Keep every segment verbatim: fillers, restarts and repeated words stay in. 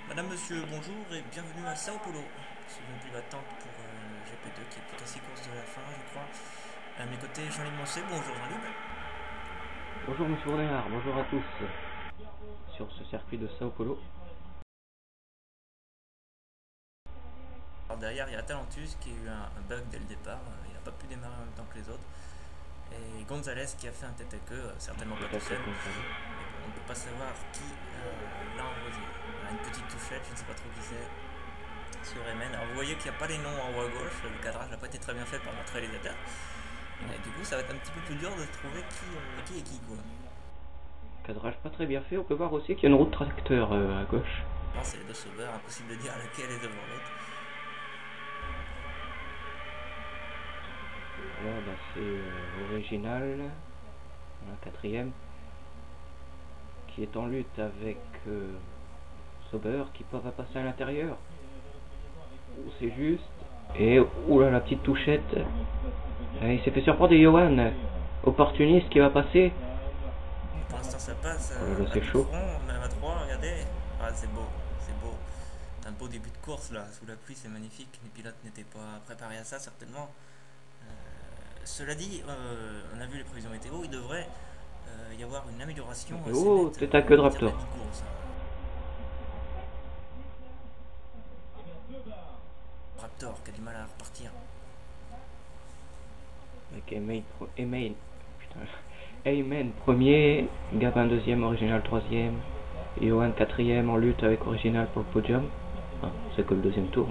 Madame, monsieur, bonjour et bienvenue à Sao Paulo. C'est depuis l'attente pour euh, G P deux qui est plus qu'à six courses de la fin, je crois. À mes côtés, Jean-Libre Moncé, bonjour Jean-Libre. Bonjour Monsieur Bourdin, bonjour à tous sur ce circuit de Sao Paulo. Alors derrière, il y a Talentus qui a eu un, un bug dès le départ, il n'a pas pu démarrer en même temps que les autres. Et Gonzalez qui a fait un tête à queue, certainement pas tout seul. Mais bon, on ne peut pas savoir qui euh, l'a envoyé. Il y a une petite touchette, je ne sais pas trop qui c'est, sur Emen. Alors vous voyez qu'il n'y a pas les noms en haut à gauche, le cadrage n'a pas été très bien fait par notre réalisateur. Et du coup, ça va être un petit peu plus dur de trouver qui, euh, qui est qui, quoi. Cadrage pas très bien fait, on peut voir aussi qu'il y a une roue de tracteur euh, à gauche. Non, c'est les deux sauveurs, impossible de dire laquelle est devant l'autre. Là, bah, c'est euh, Original, la quatrième, qui est en lutte avec euh, Sauber, qui va passer à l'intérieur. C'est juste. Et oula, la petite touchette. Et il s'est fait surprendre de Johan, opportuniste qui va passer. Pour l'instant, ça passe. Oh là, c'est à chaud. front, même à trois, regardez. Ah, c'est beau, c'est beau. Un beau début de course là, sous la pluie, c'est magnifique. Les pilotes n'étaient pas préparés à ça, certainement. Euh, cela dit, euh, on a vu les prévisions météo, il devrait euh, y avoir une amélioration. Oh, tête à queue de Raptor. Raptor qui a du mal à repartir. Avec Amen, Amen, putain, Amen premier, Gabin deuxième, Original troisième, Johan quatrième en lutte avec Original pour le podium. Ah, c'est que le deuxième tour.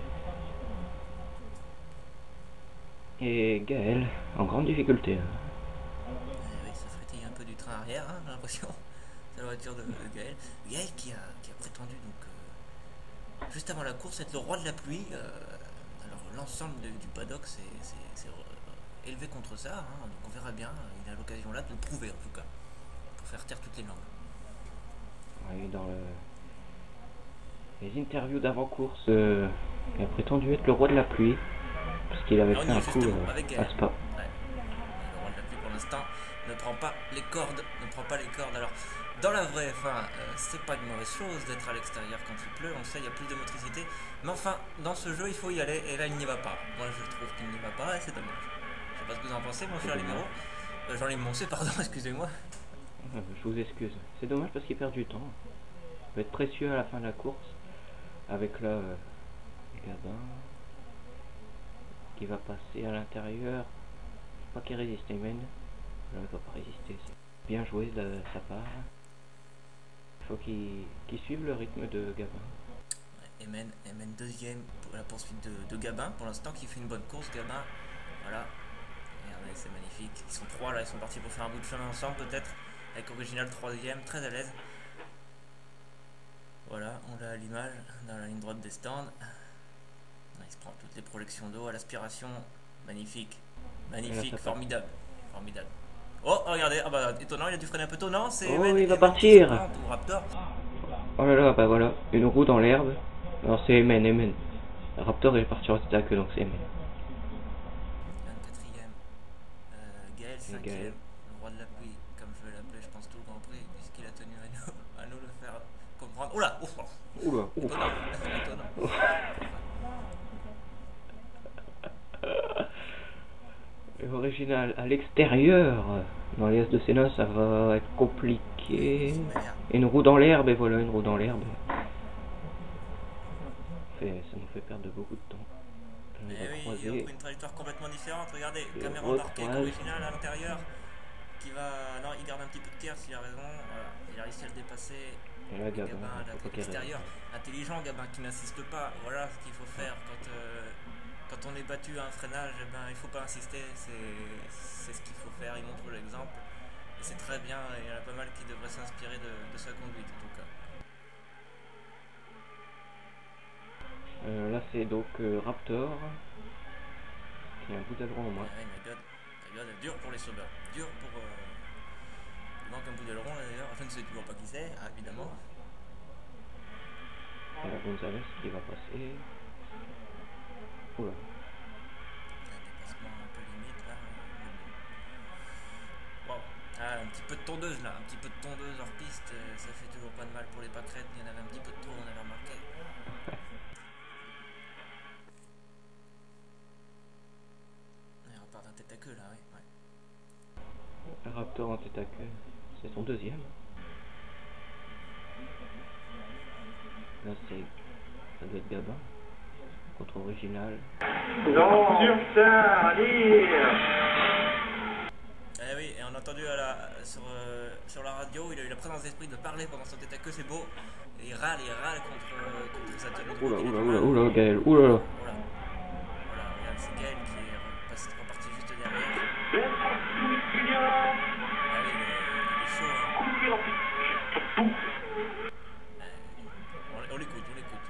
Et Gaël en grande difficulté. Euh, oui, ça frétille un peu du train arrière, hein, j'ai l'impression. C'est la voiture de, de Gaël. Gaël qui a, qui a prétendu donc euh, juste avant la course être le roi de la pluie. Euh, alors l'ensemble du paddock c'est euh, élevé contre ça, hein, donc on verra bien. Il a l'occasion là de le prouver en tout cas, pour faire taire toutes les langues. Oui, dans le... les interviews d'avant-course, euh, il a prétendu être le roi de la pluie. Parce qu'il avait Alors, fait un coup euh, avec à Spa. Ouais. Le roi de la pluie pour l'instant ne prend pas les cordes, ne prend pas les cordes. Alors dans la vraie F un, euh, c'est pas une mauvaise chose d'être à l'extérieur quand il pleut, on sait il y a plus de motricité. Mais enfin, dans ce jeu il faut y aller et là il n'y va pas. Moi je trouve qu'il n'y va pas et c'est dommage. Je sais pas ce que vous en pensez, mon cher Libéraux. Euh, Jean-Libre Moncé, pardon, excusez-moi. Euh, je vous excuse. C'est dommage parce qu'il perd du temps. Il va être précieux à la fin de la course. Avec là, euh, Gabin qui va passer à l'intérieur. Pas qu'il résiste, Amen. Non, il va pas résister. C'est bien joué de sa part. Il faut qu'il qu'il suive le rythme de Gabin. Emen, Emen deuxième pour la poursuite de, de Gabin. Pour l'instant, qui fait une bonne course, Gabin. Voilà. Regardez, c'est magnifique. Ils sont trois là, ils sont partis pour faire un bout de chemin ensemble peut-être. Avec Original troisième, très à l'aise. Voilà, on l'a à l'image dans la ligne droite des stands. Il se prend toutes les projections d'eau à l'aspiration. Magnifique. Magnifique, formidable. Formidable. Oh, regardez, ah bah étonnant, il a dû freiner un peu tôt, non? C'est oh, Emen, il va Emen partir. Ou Raptor. Oh là là, bah voilà, une roue dans l'herbe. Non, c'est Amen, Amen. Raptor est parti en tête à queue, donc c'est Amen. quatrième. Euh, Gaël cinquième. Le roi de la pluie, comme je vais l'appeler, je pense, tout le Grand Prix, puisqu'il a tenu à nous, à nous le faire comprendre. Oula, ouf, oula, ouf. Étonnant, étonnant. Original à l'extérieur. Dans les S de Senna, ça va être compliqué. Une roue dans l'herbe, et voilà, une roue dans l'herbe. Ça nous fait perdre beaucoup de temps. Mais oui, croiser. Ils ont pris une trajectoire complètement différente. Regardez, et caméra embarquée Original à l'intérieur. Qui va. Non, il garde un petit peu de terre s'il a raison. Voilà, il a réussi à le dépasser. Et là, Gabin, Gabin à l'extérieur. Intelligent, Gabin qui n'insiste pas. Voilà ce qu'il faut faire quand. Euh, Quand on est battu à un freinage, eh ben, il ne faut pas insister, c'est ce qu'il faut faire, il montre l'exemple. Et c'est très bien, il y en a pas mal qui devraient s'inspirer de, de sa conduite en tout cas. Euh, là c'est donc euh, Raptor, qui a un bout d'aileron en moins. Ouais, my god, my god, dur pour les sauveurs, dur pour... Euh... Il manque un bout d'aileron là d'ailleurs, je ne sais toujours pas qui c'est, ah, évidemment. Et la Gonzalez qui va passer... Oula. Un dépassement un peu limite là. Wow. Ah, un petit peu de tondeuse là, un petit peu de tondeuse hors piste, ça fait toujours pas de mal pour les pâquerettes, il y en avait un petit peu de trop, on avait remarqué. tête à queue là, oui. Ouais. Raptor en tête à queue, c'est son deuxième. Là c'est, ça doit être Gabin contre Original. Non, putain, allez. Eh oui, et on a entendu à la, sur, euh, sur la radio, il a eu la présence d'esprit de parler pendant son tête à queue, c'est beau. Et il râle, il râle contre, euh, contre sa tenue de Oula, route, il a oula, du oula, mal. oula, Gaël, oula. Voilà, voilà, regarde, c'est Gaël qui est repassé, reparti juste derrière. Ah oui, il est, il est chaud, hein. Euh, on, on l'écoute, on l'écoute.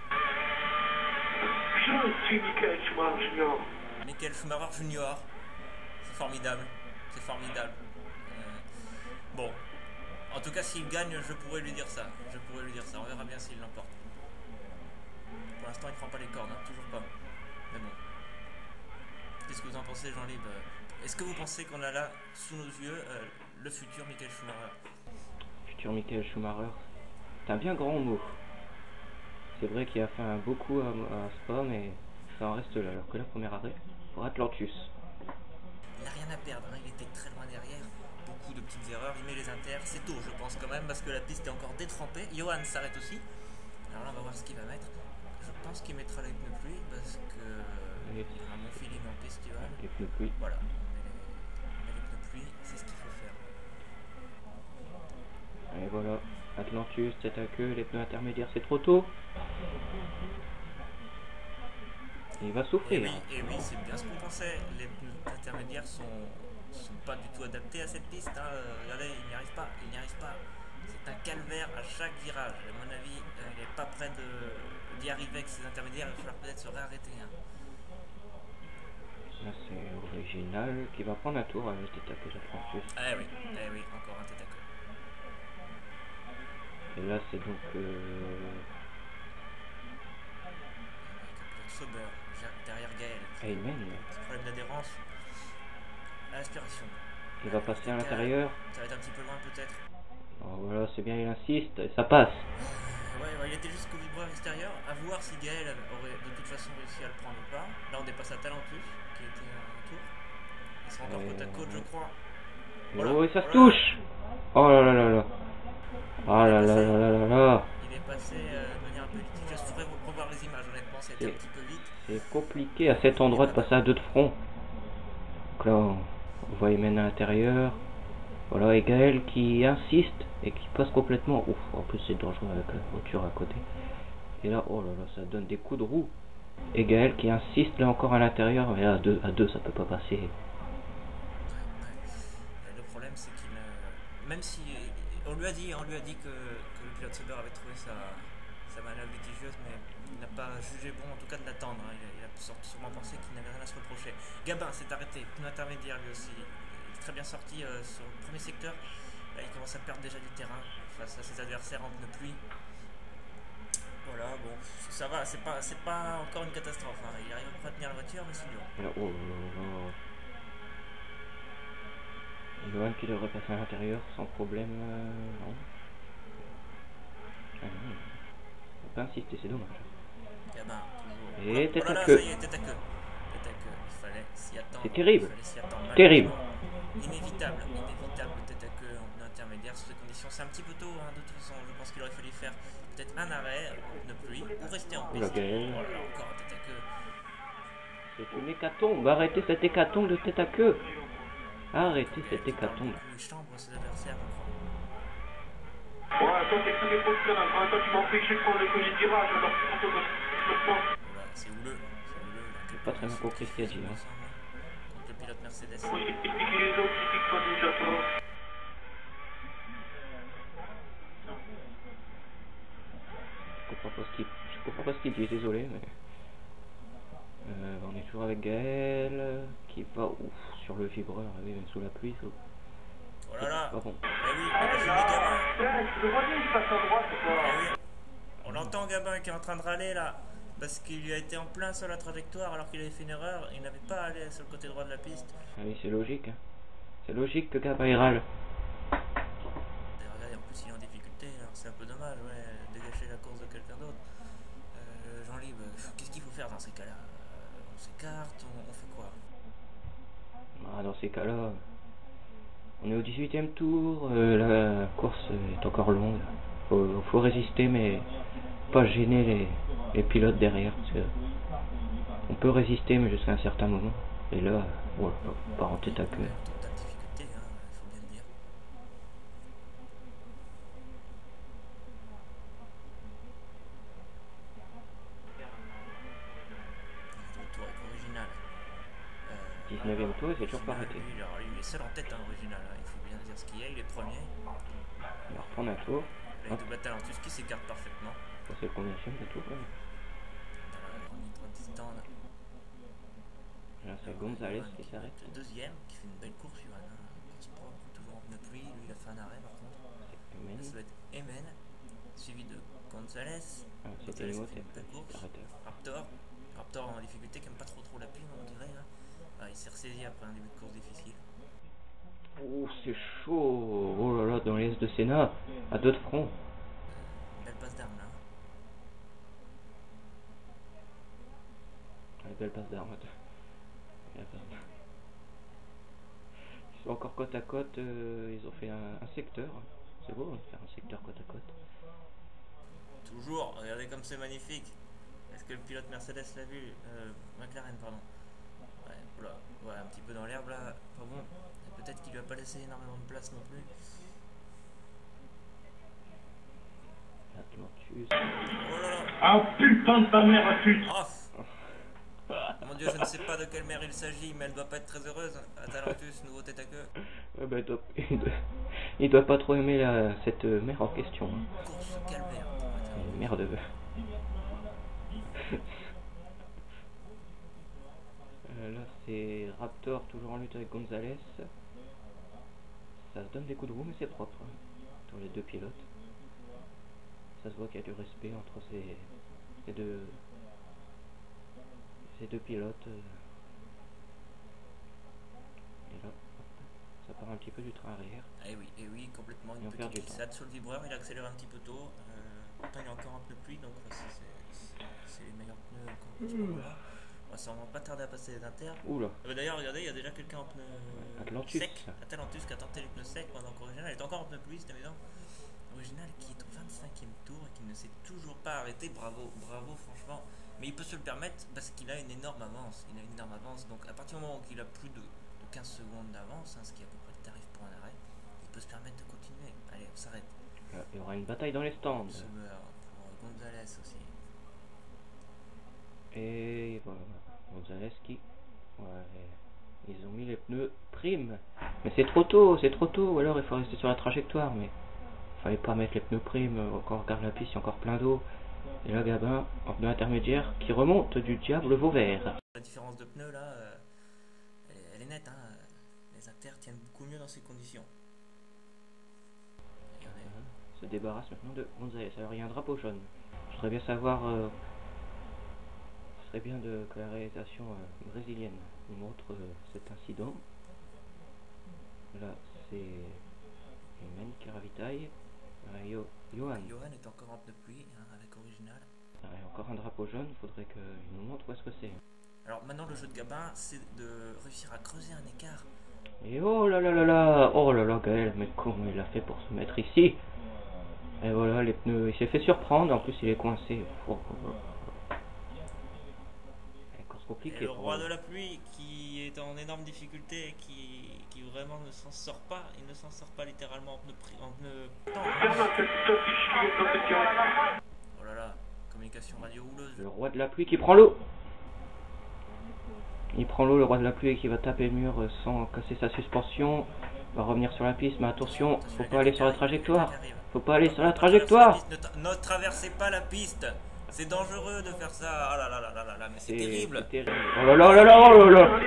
Je suis Michael Schumacher Junior. Michael Schumacher Junior, c'est formidable, c'est formidable. Euh, bon, en tout cas, s'il gagne, je pourrais lui dire ça. Je pourrais lui dire ça. On verra bien s'il l'emporte. Pour l'instant, il prend pas les cordes, hein, toujours pas. Mais bon. Qu'est-ce que vous en pensez, Jean-Libre? Est-ce que vous pensez qu'on a là, sous nos yeux, euh, le futur Michael Schumacher? Futur Michael Schumacher, c'est un bien grand mot. C'est vrai qu'il a fait un beau coup à, à Spa, mais ça en reste là. Alors que là, premier arrêt pour Atlantus. Il n'a rien à perdre, hein. Il était très loin derrière. Beaucoup de petites erreurs, il met les inters. C'est tôt, je pense, quand même, parce que la piste est encore détrempée. Johan s'arrête aussi. Alors là, on va voir ce qu'il va mettre. Je pense qu'il mettra les pneus pluie, parce que Oui. il a un bon feeling en piste, Johan. Les pneus pluie. Voilà, on met les, on met les pneus pluie, c'est ce qu'il faut faire. Et voilà, Atlantus, tête à queue, les pneus intermédiaires, c'est trop tôt. Il va Et souffrir. oui, et oui, c'est bien ce qu'on pensait. Les pneus intermédiaires sont, sont pas du tout adaptés à cette piste, hein. Euh, regardez, il n'y arrive pas, il n'y arrive pas. C'est un calvaire à chaque virage. À mon avis, euh, il n'est pas prêt de- d'y arriver avec ses intermédiaires. Il va falloir peut-être se réarrêter, hein. Là, c'est Original qui va prendre un tour à la tête à queue d'Atlantus. Eh oui, eh oui, encore un tête à queue. Et là, c'est donc. Euh... Avec Sauber, derrière Gaël. Heyman. Petit problème d'adhérence. À l'aspiration. Il va passer à l'intérieur. Ça va être un petit peu loin peut-être. Oh, voilà, c'est bien, il insiste, et ça passe. Ouais, ouais, il était jusqu'au vibreur extérieur. À voir si Gaël aurait de toute façon réussi à le prendre ou pas. Là, on dépasse à Talentus, qui était à un tour. Ils sont encore Euh, côte à côte, je crois. Oh, et ça se voilà. touche. Oh là là là là. Oh là là là là là là. Il est passé euh, de manière un peu litigieuse. Je pourrais revoir les images, honnêtement, c'était un petit peu vite. C'est compliqué à cet endroit de passer à deux de front. Donc là, on on voit Heyman à l'intérieur. Voilà, et Gaël qui insiste et qui passe complètement. Ouf, en plus c'est dangereux avec la voiture à côté. Et là, oh là là, ça donne des coups de roue. Et Gaël qui insiste là encore à l'intérieur. Mais là, à deux, à deux, ça peut pas passer. Ouais, ouais. Le problème, c'est qu'il. euh, Même si. On lui a dit, on lui a dit que, que le pilote Sauber avait trouvé sa, sa manœuvre litigieuse, mais il n'a pas jugé bon, en tout cas, de l'attendre, hein. Il a, il a sûrement pensé qu'il n'avait rien à se reprocher. Gabin s'est arrêté, pneu intermédiaire lui aussi. Il est très bien sorti euh, sur le premier secteur. Là, il commence à perdre déjà du terrain face à ses adversaires en pneu pluie. Voilà, bon, ça va, c'est pas, c'est pas encore une catastrophe, hein. Il arrive à tenir la voiture, mais c'est dur. Et là, oh là là là. Johan qui devrait passer à l'intérieur sans problème. Euh, non. Ah non. On va pas insister, c'est dommage. Gabin, toujours. Et Voilà, tête voilà, à là, queue. ça y est, tête à queue. Tête à queue, il fallait s'y attendre. C'est terrible. Il fallait s'y attendre. Terrible. Malheureusement, Inévitable, inévitable, tête à queue en pneu intermédiaire sous ces conditions. C'est un petit peu tôt, hein, de toute façon. Je pense qu'il aurait fallu faire peut-être un arrêt en pneu pluie ou rester en Oula, piste. Gaël. Voilà, encore un tête à queue. C'est une hécatombe. Arrêtez cette hécatombe de tête à queue. Arrêtez cette Gaël qui parle hécatombe. beaucoup, il chambre ses adversaires, je crois. Ouais, toi, t'es que des fausses conneries. En même temps, tu m'as empêché de prendre le premier tirage, alors que je me pense. Voilà, c'est houleux. C'est houleux. Là, J'ai pas très bien compris ce qu'il a dit, hein. Donc le pilote Mercedes. Moi, je t'ai expliqué les autres, tu t'expliques pas déjà, toi. Je comprends pas ce qu'il je comprends pas ce qu'il dit, désolé, mais euh, on est toujours avec Gaël qui va ouf sur le vibreur, oui, même sous la pluie. Ça... Oh là là. Ah bon. Eh oui, imagine les Gabin. Ouais, je le vois bien, il passe à droite, c'est Eh quoi. oui. On entend Gabin qui est en train de râler là, parce qu'il lui a été en plein sur la trajectoire alors qu'il avait fait une erreur, il n'avait pas à aller sur le côté droit de la piste. Ah oui, c'est logique. Hein. C'est logique que Gabin il râle. Et regardez, en plus il est en difficulté, alors c'est un peu dommage, ouais, dégager la course de quelqu'un d'autre. Euh, Jean Libre, qu'est-ce qu'il faut faire dans ces cas-là? euh, On s'écarte, on, on fait quoi? Ah, dans ces cas-là, on est au dix-huitième tour, euh, la course est encore longue. Faut, faut résister, mais pas gêner les, les pilotes derrière, parce que on peut résister, mais jusqu'à un certain moment. Et là, voilà, on part en tête à queue. Totale difficulté, hein, il faut bien le dire. Le tour avec original. Euh, dix-neuvième tour, c'est toujours pas Original, arrêté. lui, alors, lui, il est seul en tête, hein, original. Hein, il faut bien dire ce qu'il y a, il est premier. Il va reprendre un tour. Là, il double Talentus qui s'écarte parfaitement. Ça, c'est le combien de tour quand même. Dans la grande droite du stand. Là, c'est Gonzalez qui s'arrête. Le deuxième, qui fait une belle course, Johan. Hein. Course propre, toujours en pneu pluie. Lui, il a fait un arrêt par contre. Là, ça doit être Emen, suivi de Gonzalez. Ah, c'était Gonzalez une qui fait une belle course. arrêté. Raptor. Raptor en difficulté, qui aime pas trop trop la pluie, on dirait. Hein. Ah, il s'est ressaisi après un début de course difficile. Oh, c'est chaud. Oh là là, dans les S de Sénat, à deux de front. Euh, belle passe d'armes là. Une belle passe d'armes. Ils sont encore côte à côte, euh, ils ont fait un, un secteur. C'est beau, hein, de faire un secteur côte à côte. Toujours, regardez comme c'est magnifique. Est-ce que le pilote Mercedes l'a vu? euh, McLaren, pardon. Ouais, oula, ouais, un petit peu dans l'herbe là, pas bon. Peut-être qu'il lui a pas laissé énormément de place non plus. Atlantus. Oh là là. Ah putain de ta mère, pute. Oh. Mon dieu, je ne sais pas de quelle mère il s'agit, mais elle doit pas être très heureuse. Atalantus, nouveau tête à queue. Ouais, bah, il, doit, il, doit, il doit pas trop aimer la, cette mère en question. Hein. Course calvaire. Merde. euh, là, c'est Raptor, toujours en lutte avec Gonzalez. Ça se donne des coups de roue, mais c'est propre. Hein, pour les deux pilotes. Ça se voit qu'il y a du respect entre ces, ces deux... ces deux pilotes. Et là, ça part un petit peu du train arrière. Eh oui, eh oui, complètement une petite glissade sur le vibreur, il accélère un petit peu tôt. Euh, pourtant il y a encore un pneu pluie, donc c'est les meilleurs pneus encore pour ce moment-là. On va sûrement pas tarder à passer les inters. Oula. Euh, D'ailleurs, regardez, il y a déjà quelqu'un en pneu Atlantus. sec. Atalantus qui a tenté les pneus secs pendant qu'Original est encore en pneu pluie, c'est amusant. Original qui est au vingt-cinquième tour et qui ne s'est toujours pas arrêté. Bravo, bravo, franchement. Mais il peut se le permettre parce qu'il a une énorme avance. Il a une énorme avance. Donc à partir du moment où il a plus de, de quinze secondes d'avance, hein, ce qui est à peu près le tarif pour un arrêt, il peut se permettre de continuer. Allez, on s'arrête. Il y aura une bataille dans les stands. Sauber pour Gonzalez aussi. Et voilà, Gonzalez qui... Ouais, ils ont mis les pneus prime. Mais c'est trop tôt, c'est trop tôt. Ou alors il faut rester sur la trajectoire, mais... Fallait pas mettre les pneus prime, encore regarde la piste, il y a encore plein d'eau. Et là Gabin, en pneu intermédiaire, qui remonte du diable Vauvert. La différence de pneus là, euh, elle, est, elle est nette, hein. Les inters tiennent beaucoup mieux dans ces conditions. Regardez. Se débarrasse maintenant de Gonzalez. Alors il y a un drapeau jaune. Je voudrais bien savoir, euh, ce serait bien de, que la réalisation euh, brésilienne nous montre euh, cet incident. Là c'est Emen qui ravitaille. Euh, Yo, Johan. Johan est encore en pneu pluie, hein, avec Original. Ah, il y a encore un drapeau jaune, il faudrait qu'il nous montre où est-ce que c'est. Alors maintenant le jeu de Gabin, c'est de réussir à creuser un écart. Et oh là là là là, oh là là Gaël, mais comment il a fait pour se mettre ici? Et voilà, les pneus, il s'est fait surprendre, en plus il est coincé. Oh, oh, oh. Course compliquée. Et le roi de la pluie qui est en énorme difficulté, qui, qui vraiment ne s'en sort pas, il ne s'en sort pas littéralement en pneu pri en pneu. Oh là là, communication radio houleuse. Le roi de la pluie qui prend l'eau. Il prend l'eau, le roi de la pluie, qui va taper le mur sans casser sa suspension. Il va revenir sur la piste, mais attention, attention faut pas aller sur la trajectoire. Faut pas aller sur la trajectoire. Ne, ne traversez pas la piste. C'est dangereux de faire ça. Oh là là là là là, mais c'est terrible. terrible. Oh là là là là, oh là là.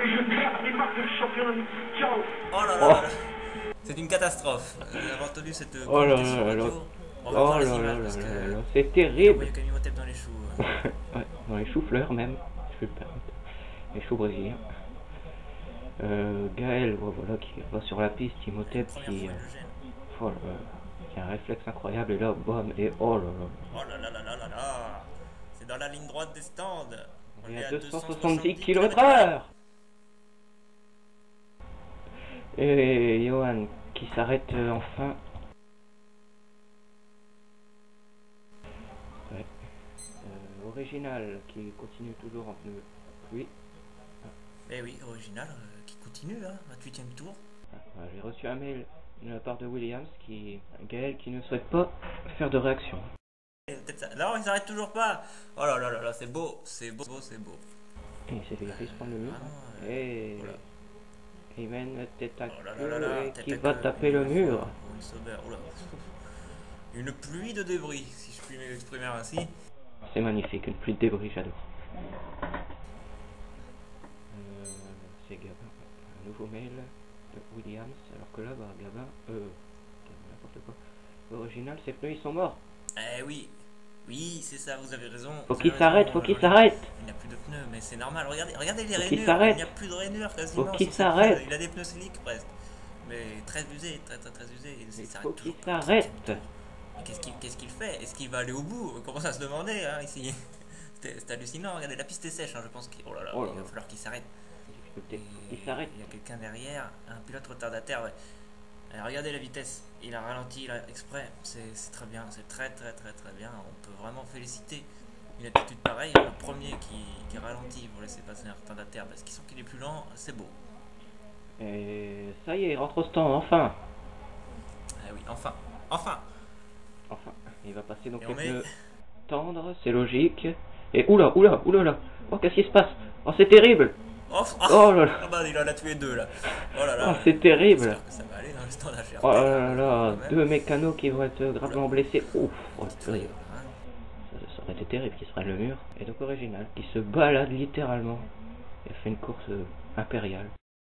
Oh là là là. C'est une catastrophe. Vous avez entendu cette oh là là là. On va voir oh les là images là parce là que là, c'est terrible. il y a Camille Motep dans les choux. Ouais, dans les choux-fleurs même. Je vais le permettre. Les choux brésiliens. Euh, Gaël, voilà, qui va sur la piste, Imhotep qui, euh, oh là, qui a un réflexe incroyable, et là, bam, et oh là là. Oh là là là là là là. C'est dans la ligne droite des stands. On est à deux cent soixante-dix kilomètres heure. Et Johan qui s'arrête euh, enfin. Ouais. Euh, original qui continue toujours en pneu. Oui. Eh oui, original euh, qui continue là, vingt-huitième tour. Ah, j'ai reçu un mail de la part de Williams qui, Gaël qui ne souhaite pas faire de réaction. Et peut-être ça- Non, il s'arrête toujours pas. Oh là là là là, c'est beau, c'est beau, c'est beau. Et il s'est fait griller, se prendre le mur. Vraiment, euh, Et voilà. il mène tête à Oh là là queue là là, et tête qui à va queue, taper une le nouvelle mur. fois, Owen Sauber, oh là. Une pluie de débris, si je puis m'exprimer ainsi. C'est magnifique, une pluie de débris, j'adore. Euh, c'est Gabin, un nouveau mail de Williams, alors que là, bah, Gabin, euh, n'importe quoi. Original, ses pneus ils sont morts. Eh oui, oui, c'est ça, vous avez raison. Faut vous qu'il avez s'arrête, raison, faut qu'il euh, s'arrête. Il n'y a plus de pneus, mais c'est normal. Regardez, regardez les Faut qu'il rainures. s'arrête. Il n'y a plus de rainures quasiment. Faut qu'il sur ces s'arrête. pneus. Il a des pneus slick presque. Mais très usés, très très très usés. Il Il s'arrête faut qu'il toujours. s'arrête. Mais qu'est-ce qu'il qu'est-ce qu'il fait? Est-ce qu'il va aller au bout? On commence à se demander hein, ici. C'était c'était hallucinant. Regardez, la piste est sèche. Hein, je pense qu'il oh là là, Oh là il va là. falloir qu'il s'arrête. Il Et s'arrête. Il y a quelqu'un derrière, un pilote retardataire. Ouais. Alors, regardez la vitesse. Il a ralenti là, exprès. C'est c'est très bien. C'est très très très très bien. On peut vraiment féliciter une attitude pareille. Le premier qui, qui ralentit pour laisser passer un retardataire parce qu'il sent qu'il est plus lent. C'est beau. Et ça y est, il rentre au stand, enfin. Ah oui, enfin, enfin. Enfin, il va passer donc Et les on met- pneus tendres, c'est logique. Et oula, oula, oula là. Oh, qu'est-ce qui se passe? Oh, c'est terrible. Oh, ah, Oh là là. ah bah, il en a tué deux là. Oh là là. Oh, c'est terrible. J'espère que ça va aller dans le stand H R T. Oh là là, quand même. deux mécanos qui vont être gravement blessés. Ouf, oh, Petite purée. frayeur, hein. ça, ça aurait été terrible qu'il se prenne le mur. Et donc original, qui se balade littéralement. Il a fait une course euh, impériale.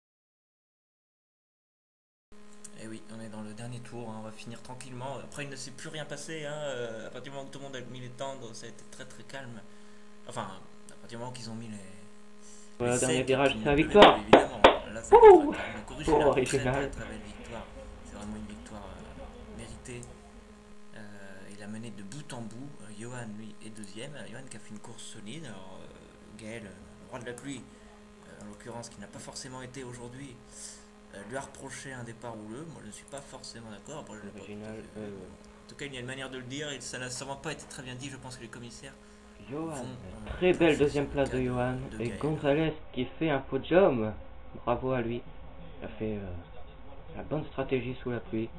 Et oui, on est dans le dernier tour, hein, on va finir tranquillement. Après, il ne s'est plus rien passé. Hein, euh, à partir du moment où tout le monde a mis les tendres, ça a été très très calme. Enfin, à partir du moment qu'ils ont mis les. Voilà, les dernier secs, virage, et puis c'est la il victoire. pleuvait, évidemment. Là, ça a été Ouh. très calme. Donc, Oh, original, très, original. très très belle victoire. C'est vraiment une victoire euh, méritée. Euh, il a mené de bout en bout. Euh, Johan, lui, est deuxième. Euh, Johan qui a fait une course solide. Alors, euh, Gaël, euh, le roi de la pluie, euh, en l'occurrence, qui n'a pas forcément été aujourd'hui. Euh, lui a reproché un départ houleux. Moi, je ne suis pas forcément d'accord. Après, je l'ai pas Original, tout à fait- euh, En tout cas, il y a une manière de le dire et ça n'a sûrement pas été très bien dit. Je pense que les commissaires Johan, vont, euh, très belle pencher deuxième sur place le de cas Johan. de Et Gaël. Gonzalez qui fait un podium. Bravo à lui. Il a fait euh, la bonne stratégie sous la pluie.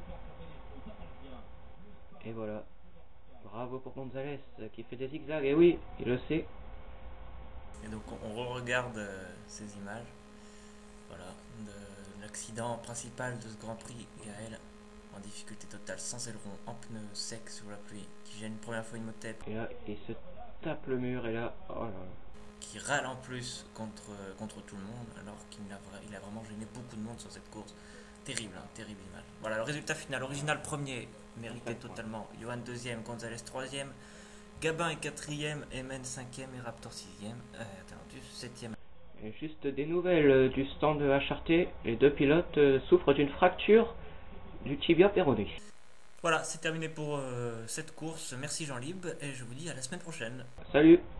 Et voilà. Bravo pour Gonzalez euh, qui fait des zigzags. Et oui, il le sait. Et donc, on, on regarde euh, ces images. Voilà, de l'accident principal de ce Grand Prix. Gaël en difficulté totale, sans aileron, en pneus secs sous la pluie, qui gêne une première fois une motette, Et là, il se tape le mur. Et là, oh là là. qui râle en plus contre, contre tout le monde, alors qu'il a, vra- il a vraiment gêné beaucoup de monde sur cette course. Terrible, hein, terrible image. Voilà, le résultat final, original premier, mérité totalement. Johan deuxième, Gonzalez troisième, Gabin est quatrième, Emen cinquième et Raptor sixième, euh, Attendu septième. Et juste des nouvelles euh, du stand de H R T. Les deux pilotes euh, souffrent d'une fracture du tibia péroné. Voilà, c'est terminé pour euh, cette course. Merci Jean-Lib et je vous dis à la semaine prochaine. Salut!